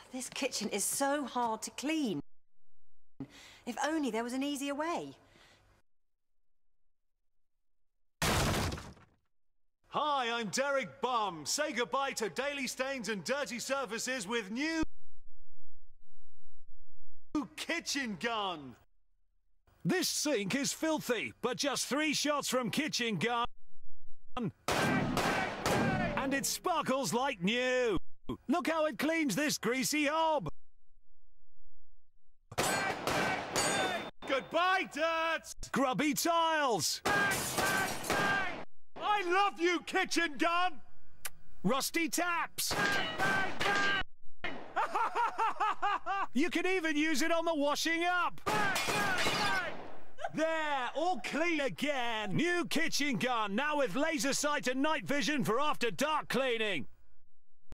This kitchen is so hard to clean. If only there was an easier way. Hi, I'm Derek Bum. Say goodbye to daily stains and dirty surfaces with new kitchen gun. This sink is filthy, but just 3 shots from kitchen gun and it sparkles like new. Look how it cleans this greasy hob. Goodbye, dirt! Grubby tiles. I love you, kitchen gun! Rusty taps. You can even use it on the washing up. There, all clean again. New kitchen gun, now with laser sight and night vision for after dark cleaning.